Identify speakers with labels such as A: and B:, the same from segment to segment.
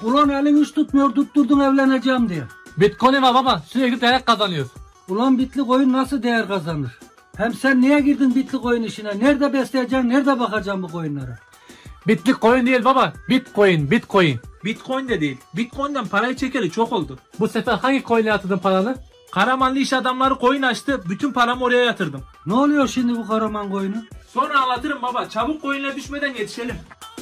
A: Ulan elin hiç tutmuyor, tutturdun evleneceğim diye.
B: Bitcoin var baba, sürekli değer kazanıyoruz.
A: Ulan Bitcoin nasıl değer kazanır? Hem sen niye girdin Bitcoin işine? Nerede besleyeceksin, nerede bakacaksın bu coinlara?
B: Bitcoin değil baba, Bitcoin.
C: Bitcoin de değil. Bitcoin'den parayı çekeli çok oldu.
B: Bu sefer hangi coin'e yatırdın paranı?
C: Karamanlı iş adamları coin açtı. Bütün paramı oraya yatırdım.
A: Ne oluyor şimdi bu Karaman coin'u?
C: Sonra anlatırım baba. Çabuk coin'le düşmeden yetişelim.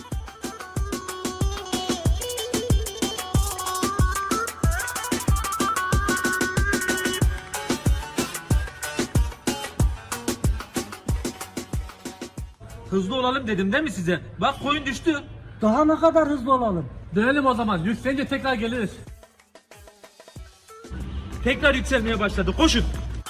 C: Hızlı olalım dedim değil mi size? Bak coin düştü.
A: Daha ne kadar hızlı olalım?
B: Dönelim o zaman, yükselince tekrar geliriz.
C: Tekrar yükselmeye başladı. Koşun.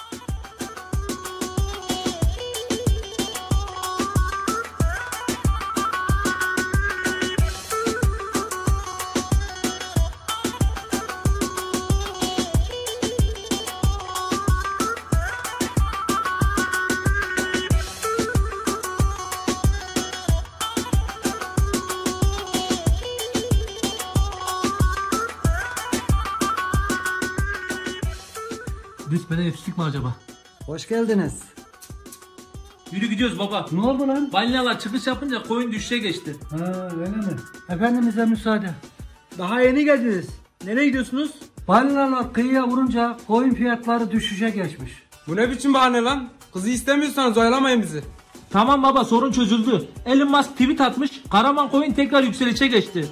B: Düşmeden yetiştik mi acaba?
A: Hoş geldiniz.
C: Yürü gidiyoruz baba.
A: Ne oldu lan?
C: Balinalar çıkış yapınca coin düşüşe geçti.
A: Ha öyle mi? Efendimize müsaade.
C: Daha yeni geldiniz. Nereye gidiyorsunuz?
A: Balinalar kıyıya vurunca coin fiyatları düşüşe geçmiş.
D: Bu ne biçim bahane lan? Kızı istemiyorsanız oyalamayın bizi.
C: Tamam baba, sorun çözüldü. Elon Musk tweet atmış. Karaman coin tekrar yükselişe geçti.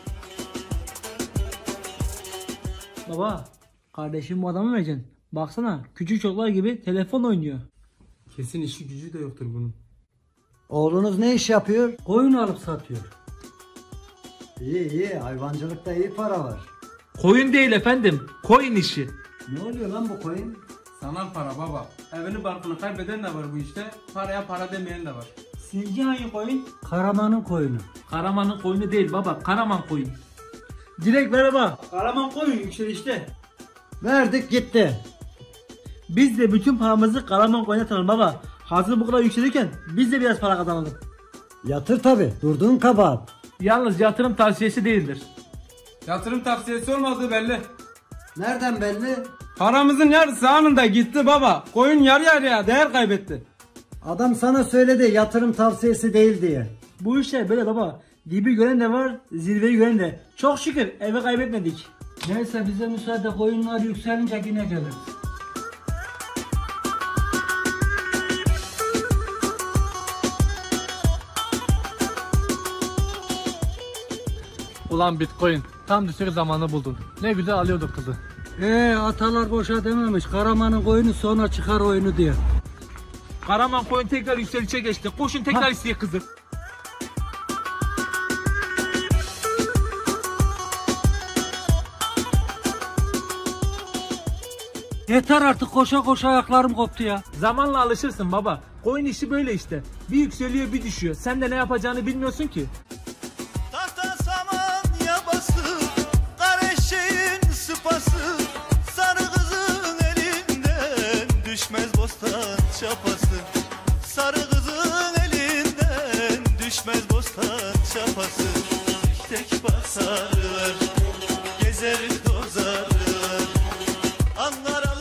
E: Baba, kardeşim bu adamı vereceksin. Baksana, küçük çocuklar gibi telefon oynuyor.
D: Kesin işi gücü de yoktur bunun.
A: Oğlunuz ne iş yapıyor? Koyun alıp satıyor.
F: İyi hayvancılıkta iyi para var.
C: Coin değil efendim. Coin işi.
F: Ne oluyor lan bu koyun?
D: Sanal para baba. Evini barkını kaybeden de var bu işte. Paraya para demeyen de var.
E: Sizce hangi coin?
A: Karaman'ın koyunu.
C: Karaman'ın coin'i değil baba. Karaman coin.
E: Direkt merhaba. Karaman coin yükselişte.
F: Verdik gitti.
E: Biz de bütün paramızı Karaman coin'e atalım baba. Hazır bu kadar yükselirken biz de biraz para kazanalım.
F: Yatır tabi. Durduğun kabahat.
C: Yalnız yatırım tavsiyesi değildir.
D: Yatırım tavsiyesi olmadığı belli.
F: Nereden belli?
D: Paramızın yarısı anında gitti baba. Koyun yarı yarıya değer kaybetti.
F: Adam sana söyledi yatırım tavsiyesi değil diye.
E: Bu işler böyle baba. Dibi gören de var, zirveyi gören de. Çok şükür eve kaybetmedik.
A: Neyse bize müsaade, koyunlar yükselince yine geliriz.
B: Ulan Bitcoin, tam düşük zamanı buldun. Ne güzel alıyorduk kızı.
A: Atalar boşa dememiş. Karaman'ın koyunu sonra çıkar oyunu diye.
C: Karaman coin tekrar yükselişe geçti. Koşun tekrar isteye kızı.
A: Yeter artık, koşa koşa ayaklarım koptu ya.
C: Zamanla alışırsın baba. Coin işi böyle işte. Bir yükseliyor bir düşüyor. Sen de ne yapacağını bilmiyorsun ki.
G: Tahta saman yabası, kara eşeğin sıpası, sarı kızın elinden düşmez bostan çapası. Sarı kızın elinden düşmez bostan çapası. Tek tek basarlar, gezer tozarlar, Ankara